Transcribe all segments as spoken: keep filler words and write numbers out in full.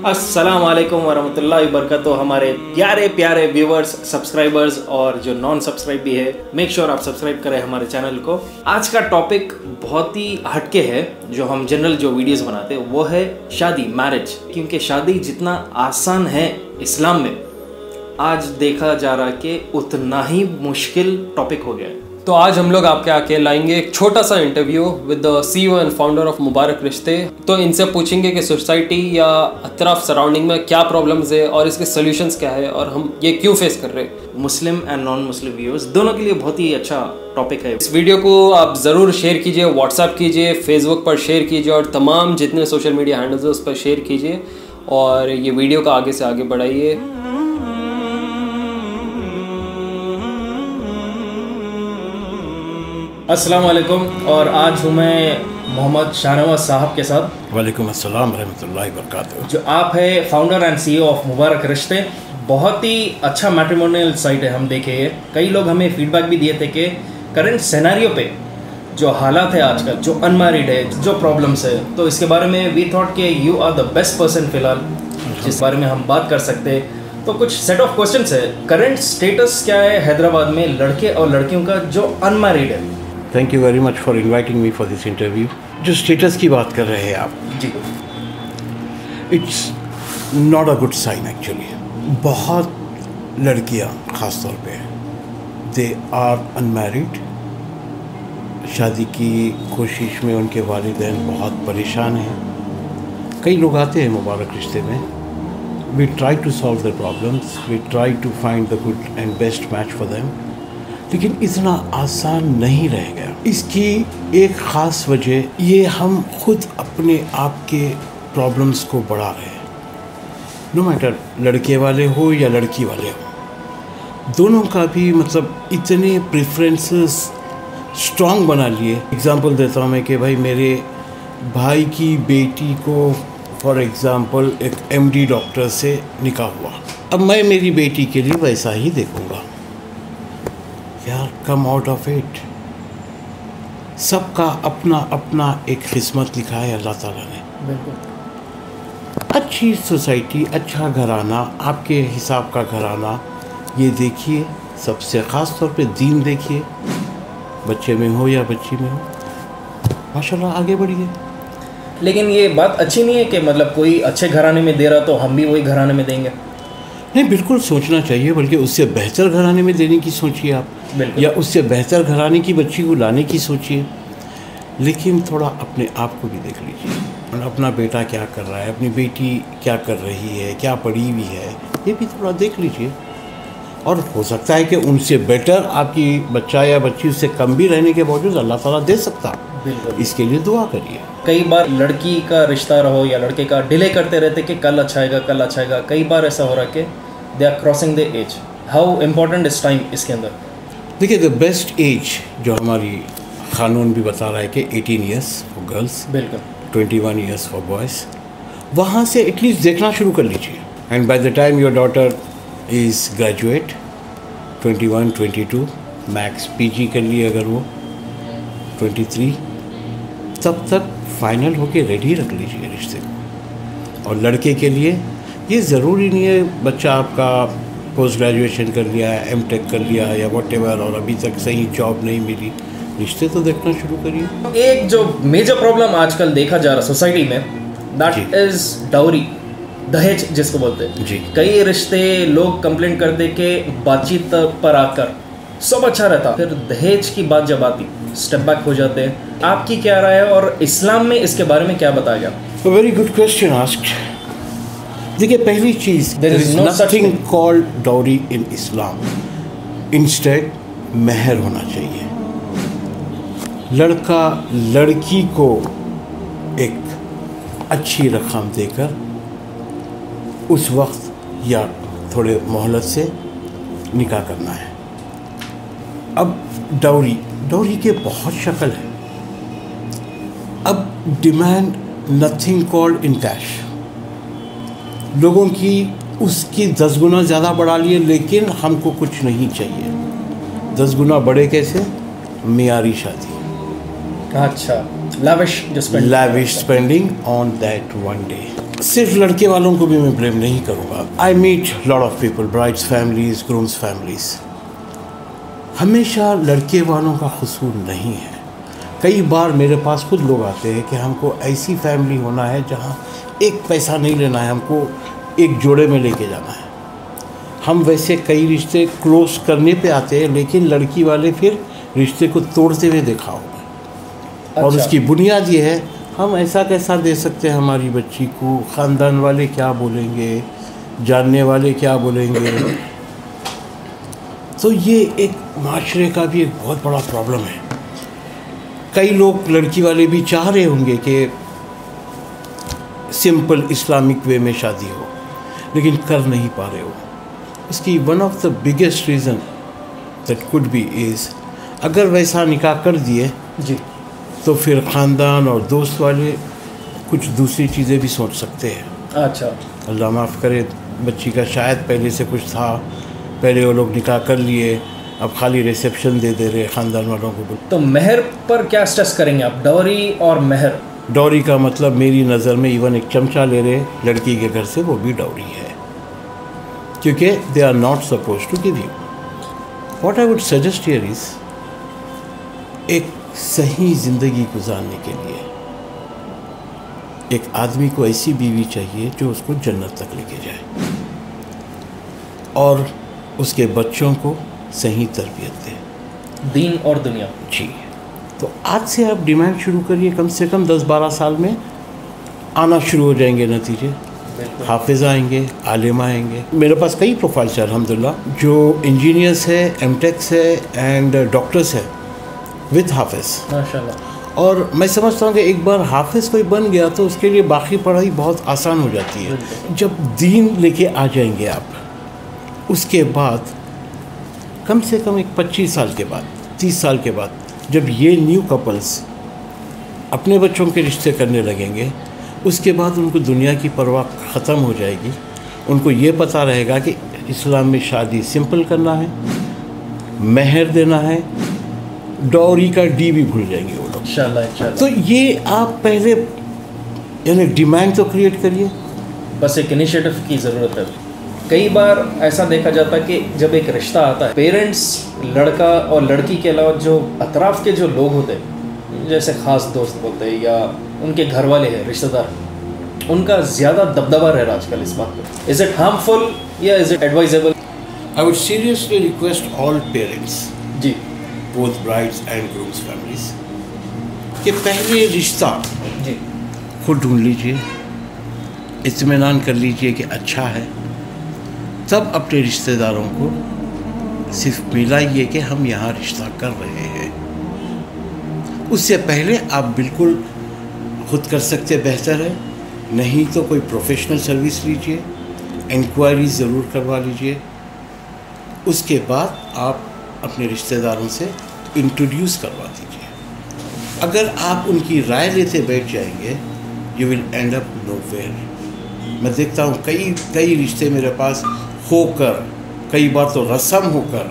अस्सलाम वालेकुम वरहमतुल्लाहि वबरकातुहू। हमारे प्यारे प्यारे व्यूवर्स, सब्सक्राइबर्स और जो नॉन सब्सक्राइब भी है, मेक श्योर आप सब्सक्राइब करें हमारे चैनल को। आज का टॉपिक बहुत ही हटके है। जो हम जनरल जो वीडियोस बनाते हैं वो है शादी, मैरिज। क्योंकि शादी जितना आसान है इस्लाम में, आज देखा जा रहा है कि उतना ही मुश्किल टॉपिक हो गया है। तो आज हम लोग आपके आके लाएंगे एक छोटा सा interview with the CEO and founder of Mubarak Rishte. तो इनसे पूछेंगे कि सोसाइटी या अतराफ सराउंडिंग में क्या प्रॉब्लम्स है और इसके सॉल्यूशंस क्या है और हम ये क्यों फेस कर रहे हैं। Muslim and non Muslim viewers दोनों के लिए बहुत ही अच्छा टॉपिक है। इस वीडियो को आप ज़रूर शेयर कीजिए, व्हाट्सएप कीजिए, फेसबुक पर शेयर कीजिए और तमाम जितने सोशल मीडिया हैंडल्स हैं उस पर शेयर कीजिए और ये वीडियो को आगे से आगे बढ़ाइए। अस्सलाम वालेकुम। और आज हूँ मैं मोहम्मद शाहनवाज साहब के साथ। वालेकुम अस्सलाम रहमतुल्लाहि वबरकातुहू। जो आप है founder and CEO of Mubarak Rishte. बहुत ही अच्छा मैट्रिमोनियल साइट है। हम देखे कई लोग हमें फीडबैक भी दिए थे कि करंट सिनेरियो पे जो हालात है आजकल, जो अनमैरिड है, जो प्रॉब्लम्स है, तो इसके बारे में वी थॉट कि you are the best person फिलहाल जिस बारे में हम बात कर सकते हैं। तो कुछ सेट ऑफ क्वेश्चंस है। करंट स्टेटस क्या है हैदराबाद में लड़के और लड़कियों का जो अनमैरिड है? Thank you very much for inviting me for this interview. जो स्टेटस की बात कर रहे हैं आप जी, it's not a good sign actually. बहुत लड़कियां ख़ास तौर पे दे आर अनमैरिड, शादी की कोशिश में उनके वालिदैन बहुत परेशान हैं। कई लोग आते हैं मुबारक रिश्ते में। We try to solve the problems, we try to find the good and best match for them, लेकिन इतना आसान नहीं रह गया। इसकी एक ख़ास वजह ये हम खुद अपने आप के प्रॉब्लम्स को बढ़ा रहे हैं। नो मैटर लड़के वाले हो या लड़की वाले हो, दोनों का भी मतलब इतने प्रेफरेंसेस स्ट्रॉन्ग बना लिए। एग्ज़ाम्पल देता हूँ मैं कि भाई मेरे भाई की बेटी को फॉर एग्ज़ाम्पल एक एमडी डॉक्टर से निकाह हुआ, अब मैं मेरी बेटी के लिए वैसा ही देखूँगा। यार कम आउट ऑफ इट। सबका अपना अपना एक किस्मत लिखा है अल्लाह ताला ने। बिल्कुल। अच्छी सोसाइटी, अच्छा घराना, आपके हिसाब का घराना, ये देखिए। सबसे ख़ास तौर पे दीन देखिए, बच्चे में हो या बच्ची में हो, माशाल्लाह आगे बढ़िए। लेकिन ये बात अच्छी नहीं है कि मतलब कोई अच्छे घराने में दे रहा तो हम भी वही घराने में देंगे। नहीं, बिल्कुल सोचना चाहिए, बल्कि उससे बेहतर घराने में देने की सोचिए आप, या उससे बेहतर घराने की बच्ची को लाने की सोचिए। लेकिन थोड़ा अपने आप को भी देख लीजिए, और अपना बेटा क्या कर रहा है, अपनी बेटी क्या कर रही है, क्या पढ़ी हुई है, ये भी थोड़ा देख लीजिए। और हो सकता है कि उनसे बेटर आपकी बच्चा या बच्ची उससे कम भी रहने के बावजूद अल्लाह ताला दे सकता। इसके लिए दुआ करिए। कई बार लड़की का रिश्ता रहो या लड़के का डिले करते रहते कि कल अच्छा आएगा, कल अच्छा आएगा। कई बार ऐसा हो रहा है कि they are crossing the edge. How important is time इसके अंदर? देखिए, द बेस्ट एज जो हमारी कानून भी बता रहा है कि अठारह इयर्स फॉर गर्ल्स, बिल्कुल, इक्कीस इयर्स फॉर बॉयज़, वहाँ से एटलीस्ट देखना शुरू कर लीजिए। And by the time your daughter is graduate, इक्कीस, बाईस, मैक्स पीजी कर लिए अगर वो तेईस, तब तक फाइनल होके रेडी रख लीजिए रिश्ते को। और लड़के के लिए ये ज़रूरी नहीं है बच्चा आपका पोस्ट ग्रेजुएशन कर लिया है, एम टेक कर लिया या वॉट एवर, और अभी तक सही जॉब नहीं मिली, रिश्ते तो देखना शुरू करिए। एक जो मेजर प्रॉब्लम आजकल देखा जा रहा सोसाइटी में, दैट इज डाउरी, दहेज जिसको बोलते हैं जी। कई रिश्ते लोग कंप्लेंट करते कि बातचीत पर आकर सब अच्छा रहता, फिर दहेज की बात जब आती स्टेप बैक हो जाते हैं। आपकी क्या राय है और इस्लाम में इसके बारे में क्या बताया गया? Very good question asked. देखिए, पहली चीज़, there is nothing called dowry in Islam. Instead मेहर होना चाहिए। लड़का लड़की को एक अच्छी रकम देकर उस वक्त या थोड़े मोहलत से निकाह करना है। अब डाउरी डाउरी के बहुत शक्ल है। अब demand nothing called in cash. लोगों की उसकी दस गुना ज़्यादा बढ़ा लिए, लेकिन हमको कुछ नहीं चाहिए। दस गुना बढ़े कैसे? मियारी शादी। अच्छा, lavish just spending. lavish spending on that one day. सिर्फ लड़के वालों को भी मैं ब्लेम नहीं करूँगा। I meet lot of people, brides families, grooms families. हमेशा लड़के वालों का कसूर नहीं है। कई बार मेरे पास खुद लोग आते हैं कि हमको ऐसी फैमिली होना है जहाँ एक पैसा नहीं लेना है, हमको एक जोड़े में लेके जाना है। हम वैसे कई रिश्ते क्लोज करने पे आते हैं, लेकिन लड़की वाले फिर रिश्ते को तोड़ते हुए देखा होगा। अच्छा। और उसकी बुनियाद ये है, हम ऐसा कैसा दे सकते हैं हमारी बच्ची को, ख़ानदान वाले क्या बोलेंगे, जानने वाले क्या बोलेंगे। तो ये एक माशरे का भी एक बहुत बड़ा प्रॉब्लम है। कई लोग लड़की वाले भी चाह रहे होंगे कि सिंपल इस्लामिक वे में शादी हो, लेकिन कर नहीं पा रहे हो। इसकी one of the biggest reason that could be is, अगर वैसा निकाह कर दिए जी तो फिर ख़ानदान और दोस्त वाले कुछ दूसरी चीज़ें भी सोच सकते हैं। अच्छा, अल्लाह माफ़ करे, बच्ची का शायद पहले से कुछ था, पहले वो लोग निकाह कर लिए, अब खाली रिसेप्शन दे दे रहे ख़ानदान वालों को। तो महर पर क्या स्ट्रेस करेंगे आप? डॉरी और महर। डॉरी का मतलब मेरी नज़र में इवन एक चमचा ले रहे लड़की के घर से, वो भी डॉरी है, क्योंकि they are not suppose to give you. What I would suggest here is, एक सही ज़िंदगी गुजारने के लिए एक आदमी को ऐसी बीवी चाहिए जो उसको जन्नत तक लेके जाए और उसके बच्चों को सही तरबियत दे, दीन और दुनिया। जी, तो आज से आप डिमांड शुरू करिए, कम से कम दस बारह साल में आना शुरू हो जाएंगे नतीजे। हाफिज़ आएंगे, आलिम आएंगे। मेरे पास कई प्रोफाइल्स हैं अल्हम्दुलिल्लाह, जो इंजीनियर्स है, एमटेक्स है एंड डॉक्टर्स है विद हाफिज़ माशाल्लाह। और मैं समझता हूँ कि एक बार हाफिज़ कोई बन गया तो उसके लिए बाकी पढ़ाई बहुत आसान हो जाती है। जब दीन लेके आ जाएंगे आप, उसके बाद कम से कम एक पच्चीस साल के बाद, तीस साल के बाद, जब ये न्यू कपल्स अपने बच्चों के रिश्ते करने लगेंगे, उसके बाद उनको दुनिया की परवाह ख़त्म हो जाएगी। उनको ये पता रहेगा कि इस्लाम में शादी सिंपल करना है, महर देना है, डॉरी का डी भी भूल जाएंगे वो लोग इंशाल्लाह इंशाल्लाह। तो ये आप पहले यानी डिमांड तो क्रिएट करिए, बस एक इनिशिएटिव की ज़रूरत है। कई बार ऐसा देखा जाता है कि जब एक रिश्ता आता है, पेरेंट्स, लड़का और लड़की के अलावा जो अतराफ़ के जो लोग होते हैं, जैसे ख़ास दोस्त बोलते हैं या उनके घर वाले हैं, रिश्तेदार, उनका ज़्यादा दबदबा रह रहा आजकल इस बात पर। इज़ इट हार्मफुल या is it advisable? I would seriously request all parents, जी, both brides and grooms families, कि पहले रिश्ता जी खुद ढूंढ लीजिए, इत्मीनान कर लीजिए कि अच्छा है, तब अपने रिश्तेदारों को सिर्फ मिलाइए कि हम यहाँ रिश्ता कर रहे हैं। उससे पहले आप बिल्कुल खुद कर सकते बेहतर है, नहीं तो कोई प्रोफेशनल सर्विस लीजिए, इंक्वायरी ज़रूर करवा लीजिए। उसके बाद आप अपने रिश्तेदारों से इंट्रोड्यूस करवा दीजिए। अगर आप उनकी राय लेते बैठ जाएंगे, you will end up nowhere. मैं देखता हूँ कई कई रिश्ते मेरे पास होकर, कई बार तो रस्म होकर,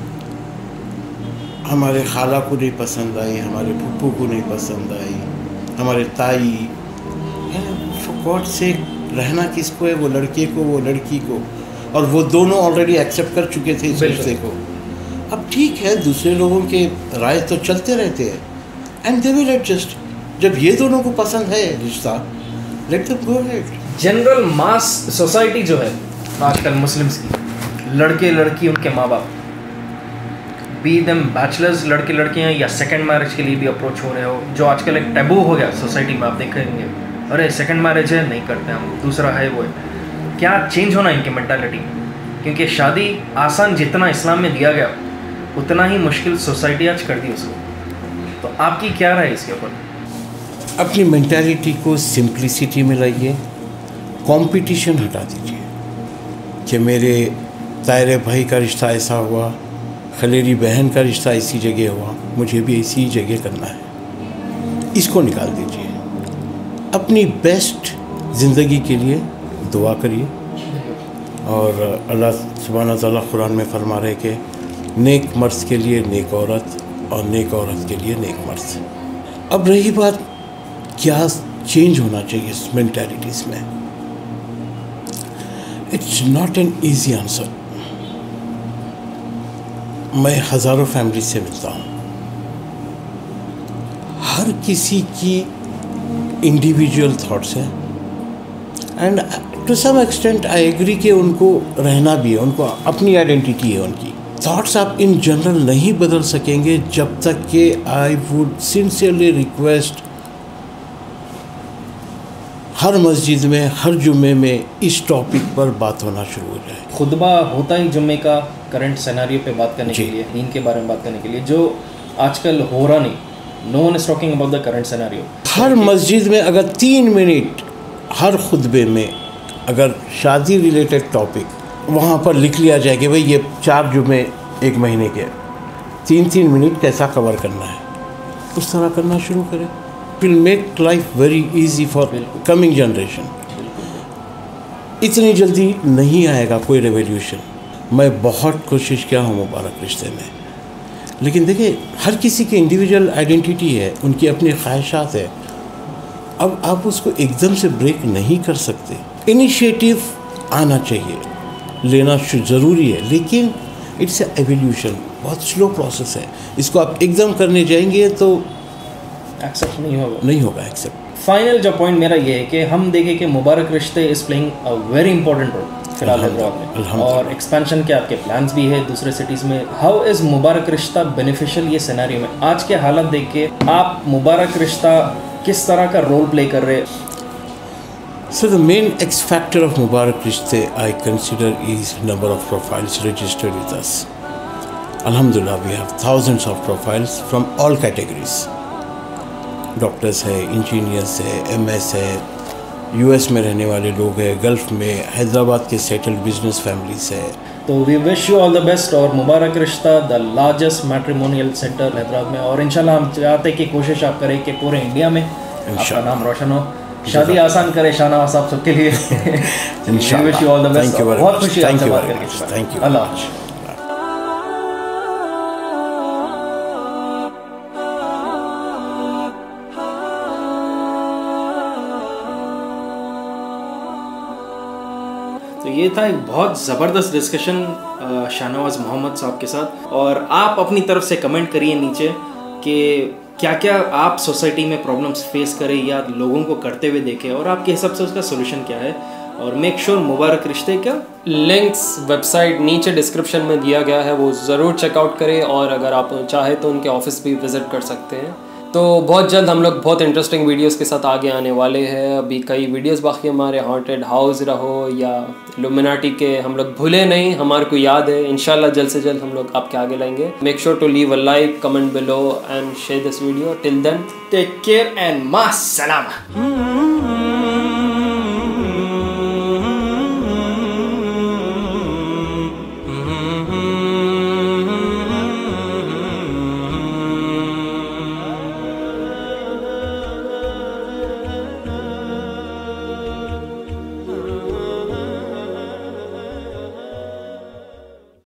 हमारे खाला को नहीं पसंद आई, हमारे फूफू को नहीं पसंद आई, हमारे ताई, फॉर गॉड से रहना किसको है, वो लड़के को, वो लड़की को, और वो दोनों ऑलरेडी एक्सेप्ट कर चुके थे इस रिश्ते को। अब ठीक है, दूसरे लोगों के राय तो चलते रहते हैं एंड दे विल एडजस्ट। जब ये दोनों को पसंद है रिश्ता, let them go ahead. General mass society जो है आजकल मुस्लिम्स की, लड़के लड़की उनके माँ बाप, बी देम बैचलर्स लड़के लड़कियाँ या सेकंड मैरिज के लिए भी अप्रोच हो रहे हो, जो आजकल एक टैबू हो गया सोसाइटी में। आप देखेंगे, अरे सेकंड मैरिज है, नहीं करते हम, दूसरा है वो है। क्या चेंज होना इनकी मेंटालिटी? क्योंकि शादी आसान जितना इस्लाम में दिया गया, उतना ही मुश्किल सोसाइटी आज कर दी उसको। तो आपकी क्या राय इसके ऊपर? अपनी मेंटालिटी को सिंप्लिसिटी में लाइए, कंपटीशन हटा दीजिए कि मेरे तायरे भाई का रिश्ता ऐसा हुआ, खलेरी बहन का रिश्ता ऐसी जगह हुआ, मुझे भी ऐसी ही जगह करना है। इसको निकाल दीजिए। अपनी बेस्ट ज़िंदगी के लिए दुआ करिए, और अल्लाह सुब्हानहू तआला कुरान में फरमा रहे कि नेक मर्द के लिए नेक औरत और नेक औरत के लिए नेक मर्द। अब रही बात क्या चेंज होना चाहिए इस मेंटालिटीज़ में, it's not an easy answer. मैं हज़ारों फैमिली से मिलता हूँ, हर किसी की इंडिविजुअल थॉट्स हैं and to some extent I agree कि उनको रहना भी है, उनको अपनी आइडेंटिटी है उनकी। थॉट्स आप इन जनरल नहीं बदल सकेंगे जब तक कि आई वुड सिंसियरली रिक्वेस्ट हर मस्जिद में हर जुम्मे में इस टॉपिक पर बात होना शुरू हो जाए। खुतबा होता ही जुम्मे का करंट सिनेरियो पे बात करने के लिए, दीन के बारे में बात करने के लिए, जो आजकल हो रहा नहीं। No one is talking about the current scenario. हर मस्जिद में अगर तीन मिनट हर खुतबे में अगर शादी रिलेटेड टॉपिक वहाँ पर लिख लिया जाए कि भाई ये चार जुम्मे एक महीने के तीन तीन मिनट कैसा कवर करना है, उस तरह करना शुरू करें। Will make life very easy for coming generation. इतनी जल्दी नहीं आएगा कोई रेवोल्यूशन। मैं बहुत कोशिश किया हूँ मुबारक रिश्ते में, लेकिन देखिए हर किसी की इंडिविजुअल आइडेंटिटी है, उनकी अपनी ख्वाहिशात है। अब आप उसको एकदम से ब्रेक नहीं कर सकते। इनिशिएटिव आना चाहिए, लेना ज़रूरी है, लेकिन इट्स ए एवोल्यूशन, बहुत स्लो प्रोसेस है। इसको आप एकदम करने जाएंगे तो एक्सेप्ट नहीं होगा नहीं होगा एक्सेप्ट। फाइनल जो पॉइंट मेरा ये है कि हम देखें कि Mubarak Rishte is playing a very important role फिलहाल हैदराबाद में, और एक्सपेंशन के आपके प्लान्स भी है दूसरे सिटीज़ में। हाउ इज़ मुबारक रिश्ता बेनिफिशियल ये सिनेरियो में? आज के हालात देख के आप मुबारक रिश्ता किस तरह का रोल प्ले कर रहे हैं? So the main X factor of Mubarak Rishte I consider is number of profiles registered with us. Alhamdulillah, we have thousands of profiles from all categories. Doctors है, इंजीनियर्स है, एमएस है, US में रहने वाले लोग हैं, गल्फ में, हैदराबाद के सेटल्ड बिजनेस फैमिलीज है। तो we wish you all the best. और Mubarak Rishta the largest matrimonial centre Hyderabad में, और इंशाल्लाह हम चाहते हैं कि कोशिश आप करें कि पूरे इंडिया में आपका नाम रोशन हो, शादी आसान करे शाहनवाज साहब सबके लिए। We wish you all the best. बहुत खुशी है आपसे बात करके। Thank you. अल्लाह हाफ़िज़। तो ये था एक बहुत ज़बरदस्त डिस्कशन शाहनवाज मोहम्मद साहब के साथ। और आप अपनी तरफ से कमेंट करिए नीचे कि क्या क्या आप सोसाइटी में प्रॉब्लम्स फेस करें या लोगों को करते हुए देखें, और आपके हिसाब से उसका सोल्यूशन क्या है। और मेक श्योर मुबारक रिश्ते का लिंक्स वेबसाइट नीचे डिस्क्रिप्शन में दिया गया है, वो ज़रूर चेकआउट करें। और अगर आप चाहे तो उनके ऑफिस भी विज़िट कर सकते हैं। तो बहुत जल्द हम लोग बहुत इंटरेस्टिंग वीडियोस के साथ आगे आने वाले हैं। अभी कई वीडियोस बाकी हमारे हॉन्टेड हाउस रहो या लुमिनाटी के, हम लोग भूले नहीं, हमारे को याद है। इंशाल्लाह जल्द से जल्द हम लोग आपके आगे लाएंगे। Make sure to leave a like, comment below and share this video. Till then take care and मा सलामा।